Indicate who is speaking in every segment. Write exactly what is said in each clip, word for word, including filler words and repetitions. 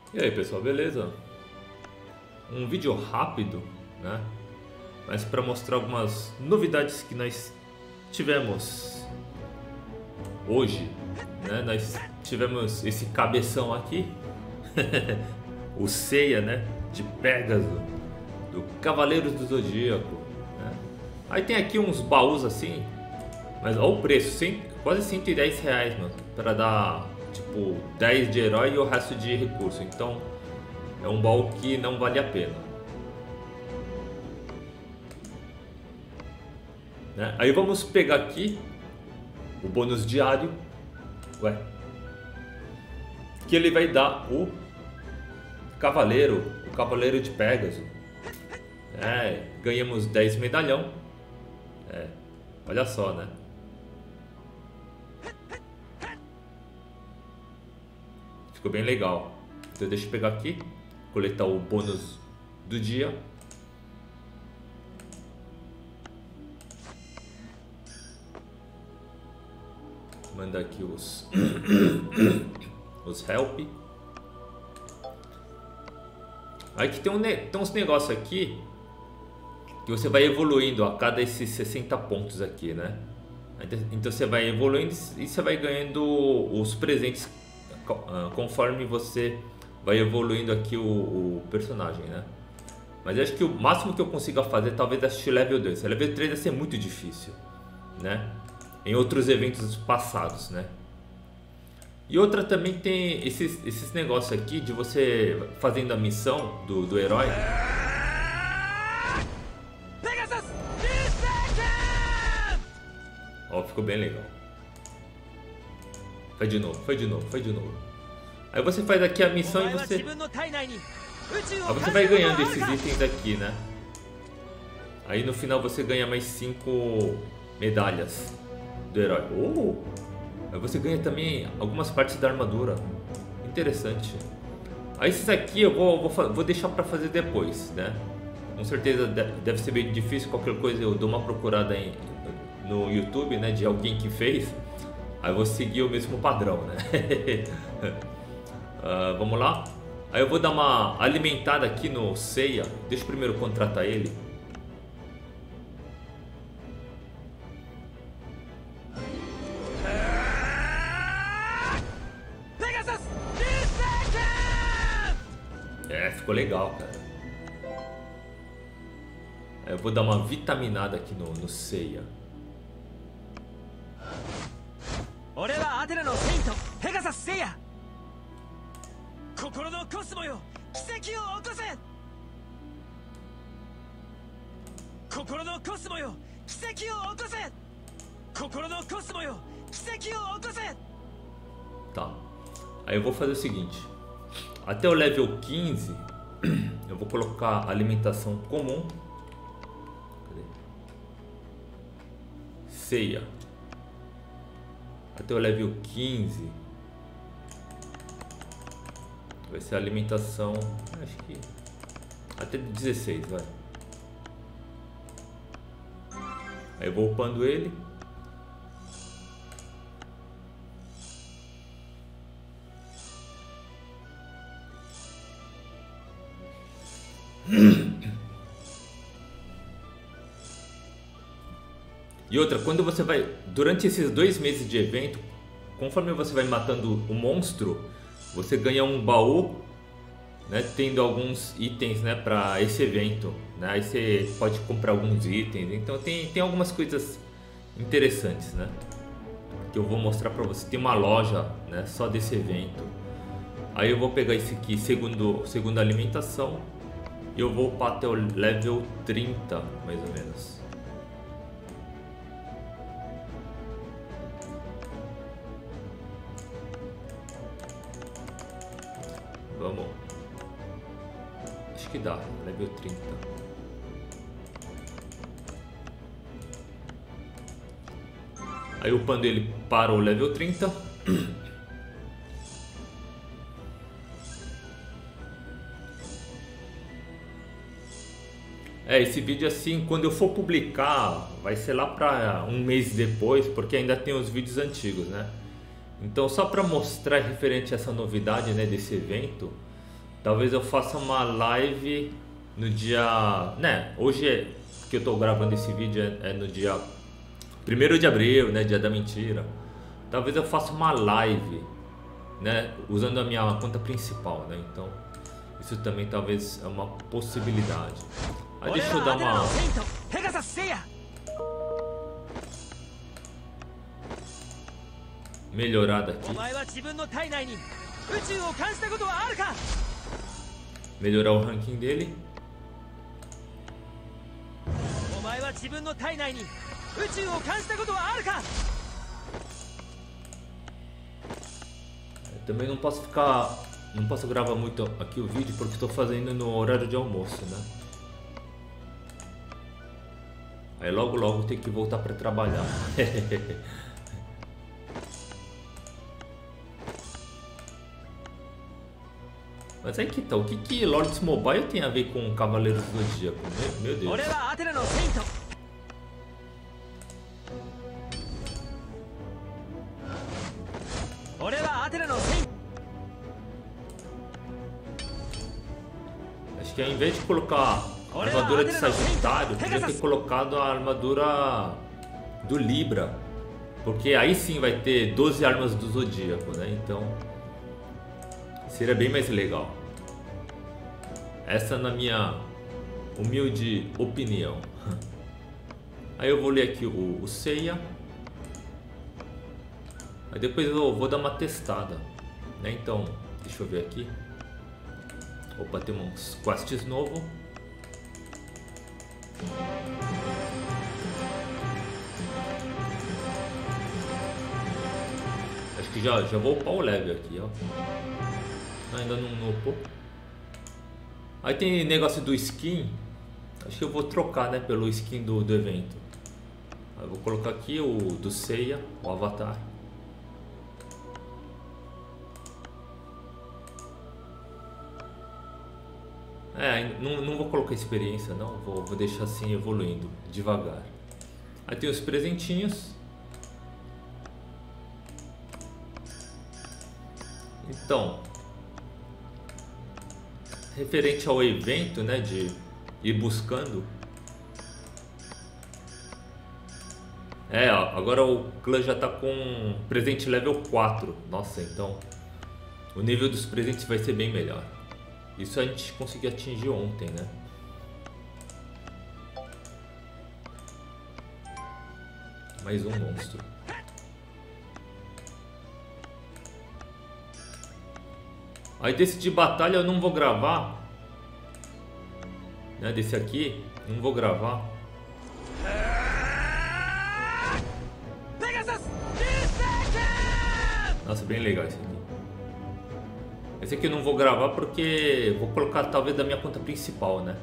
Speaker 1: E aí pessoal, beleza? Um vídeo rápido, né? Mas para mostrar algumas novidades que nós tivemos hoje, né? Nós tivemos esse cabeção aqui, o Seiya, né? De Pégaso, do Cavaleiros do Zodíaco, né? Aí tem aqui uns baús assim, mas olha o preço, cem, quase cento e dez reais, mano, para dar tipo dez de herói e o resto de recurso. Então é um baú que não vale a pena, né? Aí vamos pegar aqui o bônus diário, ué, que ele vai dar o Cavaleiro, o Cavaleiro de Pégaso. É, ganhamos dez medalhão. É, olha só, né? Ficou bem legal. Então deixa eu pegar aqui, coletar o bônus do dia. Manda aqui os os help. Aí que tem, um, tem uns negócios aqui que você vai evoluindo a cada esses sessenta pontos aqui, né? Então você vai evoluindo e você vai ganhando os presentes conforme você vai evoluindo aqui o, o personagem, né? Mas eu acho que o máximo que eu consiga fazer talvez assistir level dois. Level três vai ser muito difícil, né? Em outros eventos passados, né? E outra também tem esses, esses negócios aqui de você fazendo a missão do, do herói. Ó, ficou bem legal. Faz de novo, faz de novo, faz de novo. Aí você faz aqui a missão e você... Aí você vai ganhando esses itens aqui, né? Aí no final você ganha mais cinco medalhas do herói. Oh! Aí você ganha também algumas partes da armadura. Interessante. Aí esses aqui eu vou, vou, vou deixar pra fazer depois, né? Com certeza deve ser bem difícil. Qualquer coisa eu dou uma procurada em, no YouTube, né? De alguém que fez. Aí eu vou seguir o mesmo padrão, né? uh, vamos lá. Aí eu vou dar uma alimentada aqui no Seiya. Deixa eu primeiro contratar ele. É, ficou legal, cara. Aí eu vou dar uma vitaminada aqui no, no Seiya. Tá. Aí eu vou fazer o seguinte. Até o level quinze eu vou colocar alimentação comum. Cadê? Seiya. Até o level quinze vai ser alimentação, acho que até dezesseis, vai. Aí eu vou upando ele. E outra, quando você vai, durante esses dois meses de evento, conforme você vai matando o monstro, você ganha um baú, né, tendo alguns itens, né, para esse evento, né? Aí você pode comprar alguns itens. Então tem, tem algumas coisas interessantes, né, que eu vou mostrar para você. Tem uma loja, né, só desse evento. Aí eu vou pegar esse aqui, segundo, segundo alimentação, e eu vou upar até o level trinta, mais ou menos. Vamos. Acho que dá, level trinta. Aí upando ele para o level trinta. É, esse vídeo assim, quando eu for publicar, vai ser lá para um mês depois, porque ainda tem os vídeos antigos, né? Então, só para mostrar referente a essa novidade, né, desse evento, talvez eu faça uma live no dia, né, hoje é, que eu tô gravando esse vídeo é, é no dia primeiro de abril, né, dia da mentira. Talvez eu faça uma live, né, usando a minha conta principal, né, então isso também talvez é uma possibilidade. Aí deixa eu dar uma melhorada aqui. Melhorar o ranking dele. Eu também não posso ficar, não posso gravar muito aqui o vídeo porque estou fazendo no horário de almoço, né? Aí logo logo tem que voltar para trabalhar. Mas aí que tá, o que que Lords Mobile tem a ver com Cavaleiros do Zodíaco? Meu, meu Deus. Acho que ao invés de colocar a armadura de Sagitário, podia ter colocado a armadura do Libra. Porque aí sim vai ter doze armas do Zodíaco, né? Então seria bem mais legal. Essa na minha humilde opinião. Aí eu vou ler aqui o, o Seiya. Aí depois eu vou dar uma testada, né? Então, deixa eu ver aqui. Opa, tem uns quests novos. Acho que já, já vou upar o level aqui, ó. Ainda não, não upou. Aí tem negócio do skin. Acho que eu vou trocar, né, pelo skin do, do evento. Aí eu vou colocar aqui o do Seiya, o avatar. É, não, não vou colocar experiência não, vou, vou deixar assim evoluindo devagar. Aí tem os presentinhos. Então, referente ao evento, né, de ir buscando. É, ó, agora o clã já tá com presente level quatro. Nossa, então o nível dos presentes vai ser bem melhor. Isso a gente conseguiu atingir ontem, né? Mais um monstro. Aí desse de batalha eu não vou gravar, né? Desse aqui, não vou gravar. Nossa, bem legal esse aqui. Esse aqui eu não vou gravar porque vou colocar talvez da minha conta principal, né?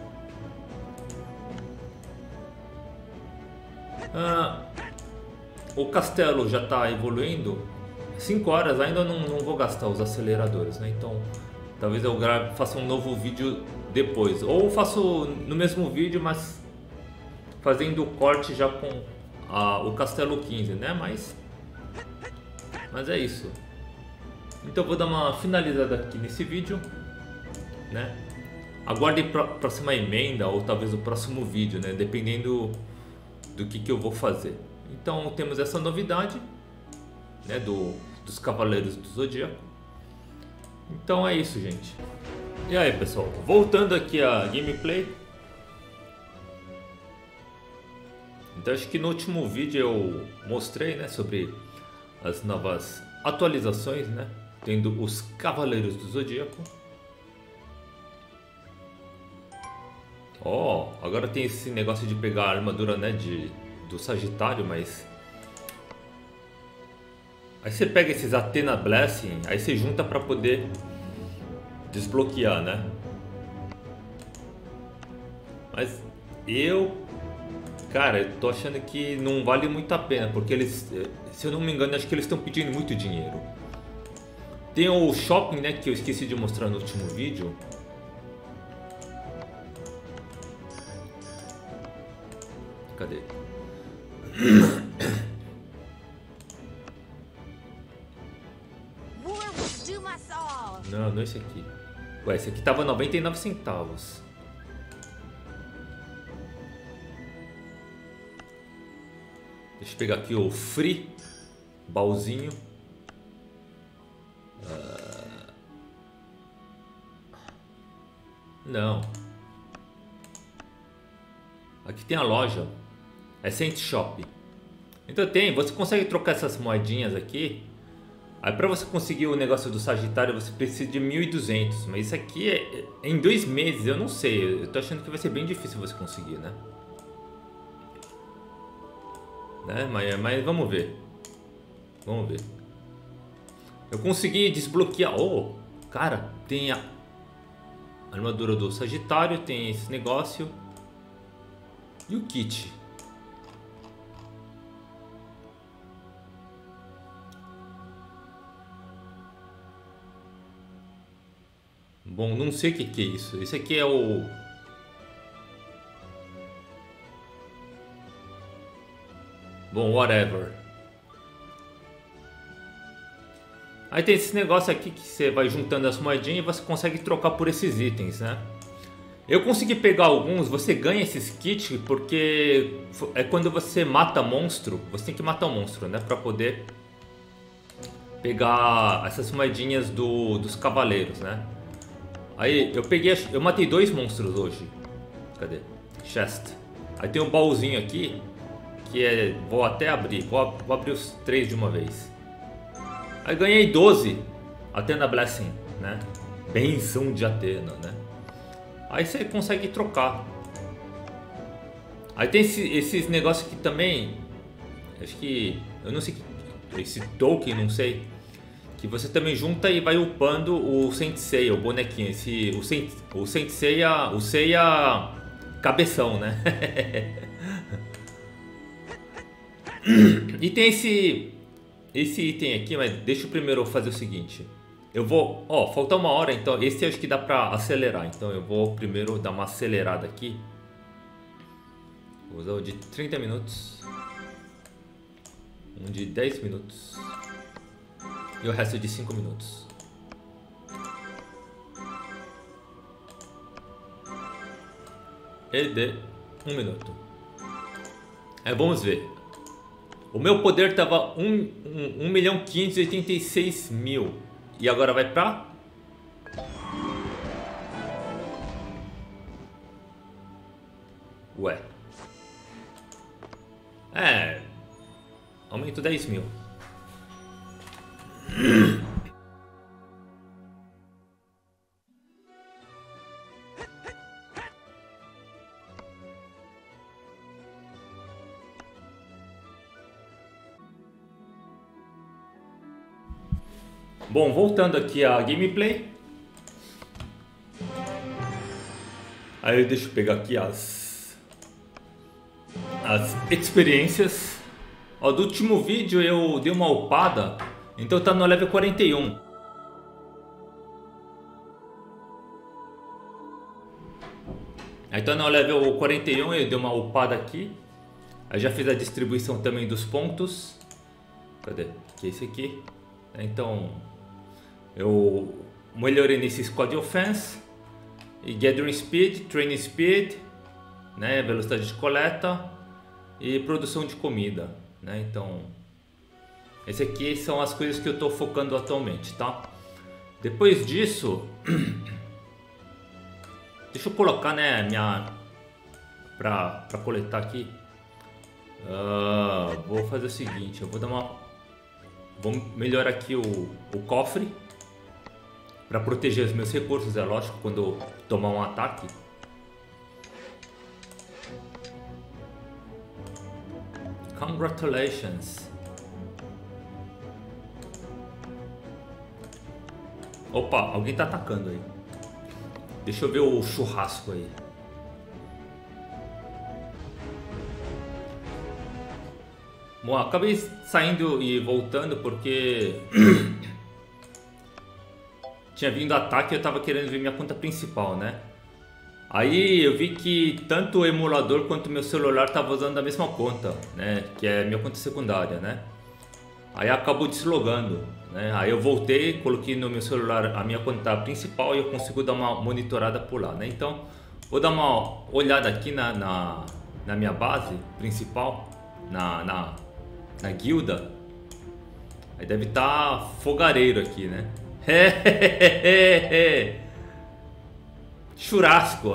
Speaker 1: Ah, o castelo já está evoluindo. cinco horas ainda não, não vou gastar os aceleradores, né? Então talvez eu grave, faça um novo vídeo depois. Ou faço no mesmo vídeo, mas fazendo o corte já com a, o castelo quinze, né? Mas, mas é isso. Então eu vou dar uma finalizada aqui nesse vídeo, né? Aguardem a próxima emenda ou talvez o próximo vídeo, né? Dependendo do que, que eu vou fazer. Então temos essa novidade, né? Do, dos Cavaleiros do Zodíaco. Então é isso, gente. E aí, pessoal, voltando aqui a gameplay. Então acho que no último vídeo eu mostrei, né, sobre as novas atualizações, né? Tendo os Cavaleiros do Zodíaco. Ó, oh, agora tem esse negócio de pegar a armadura, né, de, do Sagitário, mas... Aí você pega esses Athena Blessing, aí você junta pra poder desbloquear, né? Mas eu... Cara, eu tô achando que não vale muito a pena, porque eles... Se eu não me engano, acho que eles estão pedindo muito dinheiro. Tem o shopping, né, que eu esqueci de mostrar no último vídeo. Cadê? Não, não é esse aqui. Ué, esse aqui tava noventa e nove centavos. Deixa eu pegar aqui o free baúzinho. Uh... Não. Aqui tem a loja. É Cent Shop. Então tem, você consegue trocar essas moedinhas aqui. Aí pra você conseguir o negócio do Sagitário você precisa de mil e duzentos. Mas isso aqui é, é em dois meses, eu não sei. Eu tô achando que vai ser bem difícil você conseguir, né? né? Mas, mas vamos ver. Vamos ver. Eu consegui desbloquear. Oh, cara, tem a armadura do Sagitário, tem esse negócio. E o kit. Bom, não sei o que, que é isso. Esse aqui é o... Bom, whatever. Aí tem esse negócio aqui que você vai juntando as moedinhas e você consegue trocar por esses itens, né? Eu consegui pegar alguns, você ganha esses kits porque é quando você mata monstro, você tem que matar o monstro, né? Pra poder pegar essas moedinhas do, dos cavaleiros, né? Aí eu peguei, eu matei dois monstros hoje. Cadê? Chest. Aí tem um baúzinho aqui que é, vou até abrir, vou, vou abrir os três de uma vez. Aí ganhei doze Athena Blessing, né? Benção de Athena, né? Aí você consegue trocar. Aí tem esse, esses negócios aqui também. Acho que, eu não sei, esse token, não sei. Que você também junta e vai upando o Saint Seiya, o bonequinho. Esse, o Saint, o Saint Seiya, o Seiya cabeção, né? E tem esse esse item aqui, mas deixa eu primeiro fazer o seguinte. Eu vou, ó, falta uma hora, então esse acho que dá pra acelerar. Então eu vou primeiro dar uma acelerada aqui. Vou usar o de trinta minutos. Um de dez minutos. E o resto de cinco minutos. E de um minuto. É, vamos ver. O meu poder tava um milhão quinhentos e oitenta e seis mil. E agora vai pra... Ué. É. Aumento dez mil. Bom, voltando aqui à gameplay. Aí deixa eu pegar aqui as as experiências. Ó, do último vídeo eu dei uma upada, então tá no level quarenta e um. Aí tá no level quarenta e um, eu dei uma upada aqui. Aí já fiz a distribuição também dos pontos. Cadê? Que é esse aqui. Então eu melhorei nesse Squad Offense e Gathering Speed, Training Speed, né, velocidade de coleta e produção de comida, né? Então esse aqui são as coisas que eu estou focando atualmente, tá? Depois disso, deixa eu colocar, né, minha para para coletar aqui. Uh, vou fazer o seguinte, eu vou dar uma vou melhorar aqui o, o cofre para proteger os meus recursos, é lógico, quando eu tomar um ataque. Congratulations. Opa, alguém tá atacando aí. Deixa eu ver o churrasco aí. Bom, acabei saindo e voltando porque tinha vindo ataque e eu tava querendo ver minha conta principal, né? Aí eu vi que tanto o emulador quanto o meu celular tava usando a mesma conta, né? Que é minha conta secundária, né? Aí acabou deslogando, né? Aí eu voltei, coloquei no meu celular a minha conta principal e eu consigo dar uma monitorada por lá, né? Então, vou dar uma olhada aqui na, na, na minha base principal, na, na, na guilda. Aí deve estar fogareiro aqui, né? Churrasco.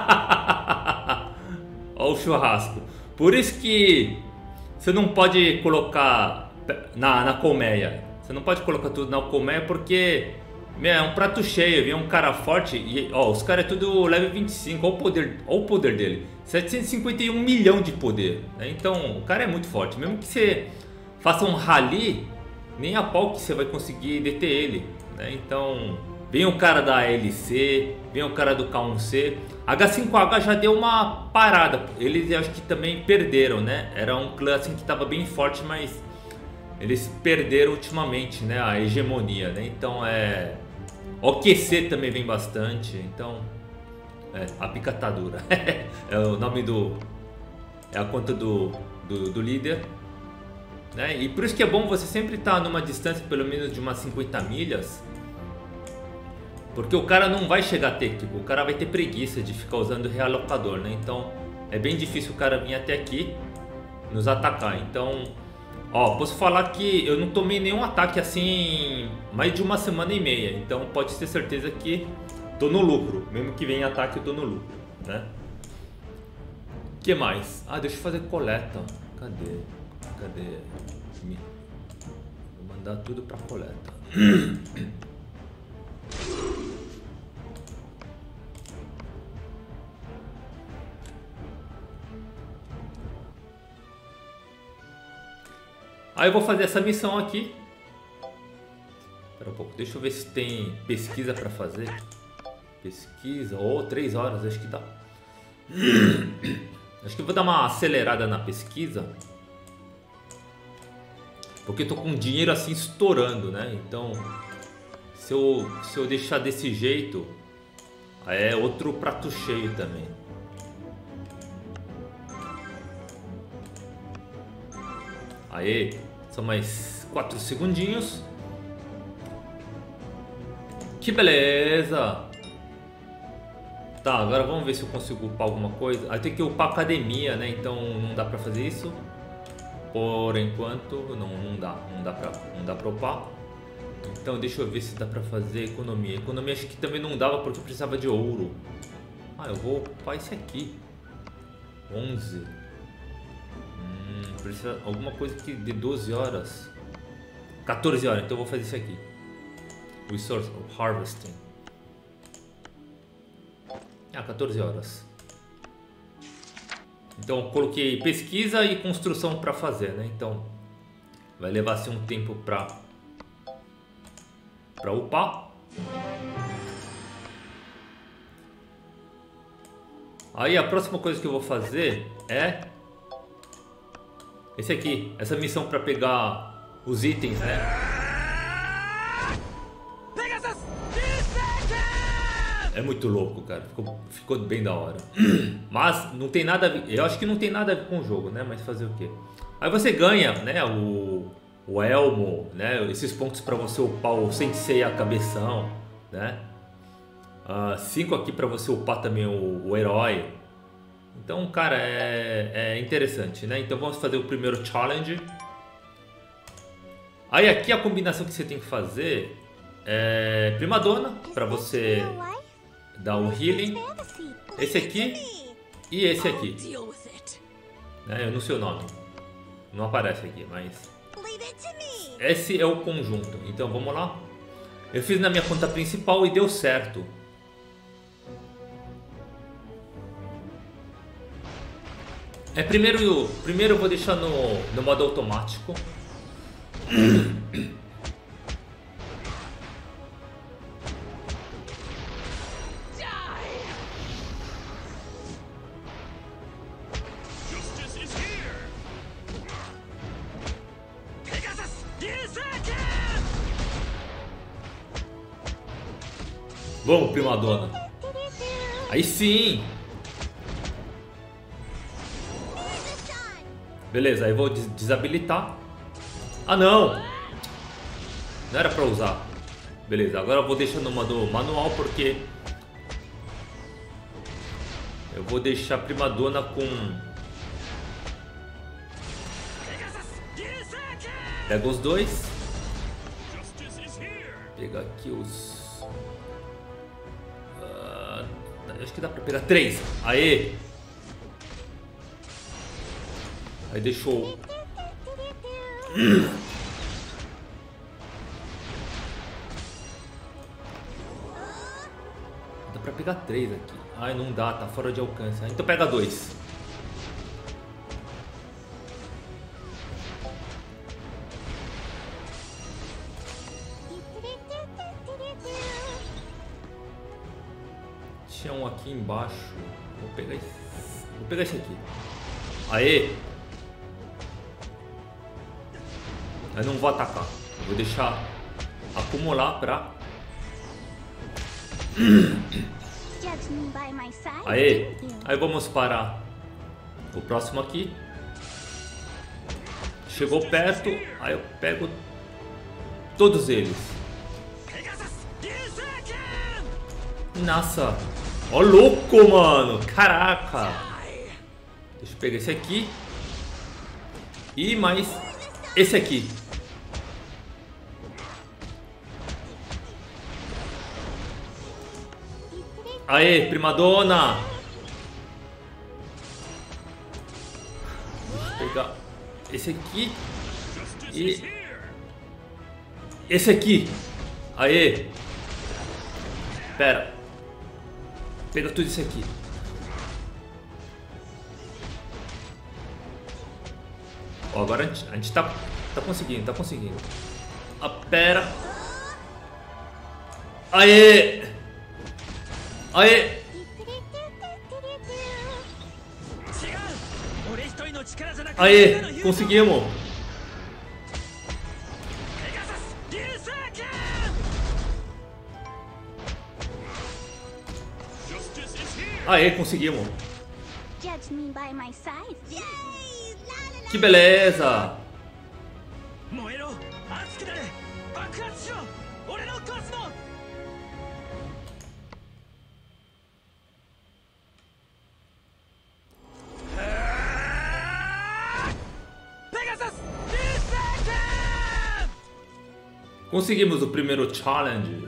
Speaker 1: Olha o churrasco. Por isso que você não pode colocar na, na colmeia. Você não pode colocar tudo na colmeia porque meu, é um prato cheio. Vem um cara forte e ó, os caras é tudo level vinte e cinco. Olha o poder, olha o poder dele. setecentos e cinquenta e um milhão de poder, né? Então o cara é muito forte. Mesmo que você faça um rally, nem a pau que você vai conseguir deter ele, né? Então vem o cara da A L C, vem o cara do K um C. H cinco H já deu uma parada. Eles acho que também perderam, né? Era um clã assim que estava bem forte, mas eles perderam ultimamente, né? A hegemonia, né? Então é... O Q C também vem bastante. Então é, a picatadura é o nome do... É a conta do, do, do líder, né? E por isso que é bom você sempre estar numa distância pelo menos de umas cinquenta milhas, porque o cara não vai chegar técnico, o cara vai ter preguiça de ficar usando o realocador, né? Então é bem difícil o cara vir até aqui nos atacar. Então, ó, posso falar que eu não tomei nenhum ataque assim mais de uma semana e meia. Então pode ter certeza que tô no lucro, mesmo que venha ataque eu tô no lucro, né? O que mais? Ah, deixa eu fazer coleta. Cadê? Cadê? Vou mandar tudo pra coleta. Aí eu vou fazer essa missão aqui. Espera um pouco, deixa eu ver se tem pesquisa pra fazer. Pesquisa, ou oh, três horas, acho que dá. Acho que eu vou dar uma acelerada na pesquisa, porque eu tô com dinheiro assim estourando, né? Então se eu, se eu deixar desse jeito, aí é outro prato cheio também. Aí, são mais quatro segundinhos. Que beleza! Tá, agora vamos ver se eu consigo upar alguma coisa. Aí tem que upar academia, né? Então não dá pra fazer isso. Por enquanto, não, não dá. Não dá pra, não dá pra upar. Então deixa eu ver se dá pra fazer economia. Economia acho que também não dava porque eu precisava de ouro. Ah, eu vou upar esse aqui. onze. Hum, precisa alguma coisa que de doze horas. quatorze horas, então eu vou fazer isso aqui. Resource of Harvesting. Ah, quatorze horas. Então eu coloquei pesquisa e construção para fazer, né? Então vai levar assim um tempo para para upar. Aí a próxima coisa que eu vou fazer é esse aqui, essa missão para pegar os itens, né? É muito louco, cara. Ficou, ficou bem da hora. Mas não tem nada a ver. Eu acho que não tem nada a ver com o jogo, né? Mas fazer o quê? Aí você ganha, né? O, o elmo, né? Esses pontos para você upar o Sensei a cabeção, né? Uh, cinco aqui para você upar também o, o herói. Então, cara, é, é interessante, né? Então vamos fazer o primeiro challenge. Aí aqui a combinação que você tem que fazer é Primadona para você dar o healing, esse aqui e esse aqui, né? Eu não sei o nome, não aparece aqui, mas esse é o conjunto. Então vamos lá. Eu fiz na minha conta principal e deu certo. É, primeiro, primeiro eu vou deixar no, no modo automático. Vamos, Primadona. Aí sim. Beleza, aí vou des desabilitar. Ah, não! Não era pra usar. Beleza, agora eu vou deixar no modo manual porque eu vou deixar a Primadona com... Pega os dois. Pega aqui os... Uh, acho que dá pra pegar três. Aê! Aí deixou... Dá pra pegar três aqui. Ai, não dá, tá fora de alcance. Então pega dois. Tinha um aqui embaixo. Vou pegar esse. Vou pegar esse aqui. Aê! Eu não vou atacar. Eu vou deixar acumular pra... Aê! Aí vamos para o próximo aqui. Chegou perto. Aí eu pego todos eles. Nossa! Ó, louco, mano! Caraca! Deixa eu pegar esse aqui. E mais esse aqui. Aê, Primadona! Deixa eu pegar esse aqui. E esse aqui. Aê! Pera. Pega tudo isso aqui. Ó, agora a gente, a gente tá, tá conseguindo, tá conseguindo. Ah, pera. Aê! Aê! Aê! Conseguimos! Aê, conseguimos! Que beleza! Conseguimos o primeiro challenge.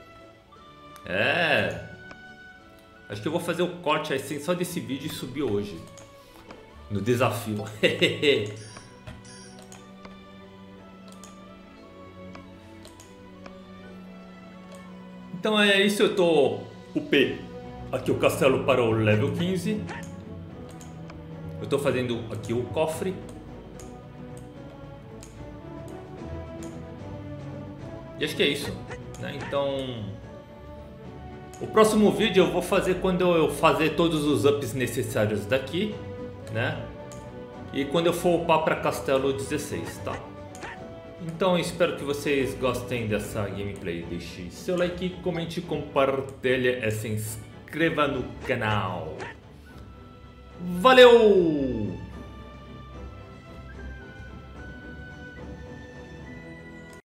Speaker 1: É. Acho que eu vou fazer o corte assim só desse vídeo e subir hoje. No desafio. Então é isso, eu tô upei aqui o castelo para o level quinze. Eu tô fazendo aqui o cofre. E acho que é isso, né? Então, o próximo vídeo eu vou fazer quando eu fazer todos os ups necessários daqui, né? E quando eu for upar para Castelo dezesseis, tá? Então espero que vocês gostem dessa gameplay. Deixe seu like, comente, compartilhe e se inscreva no canal. Valeu!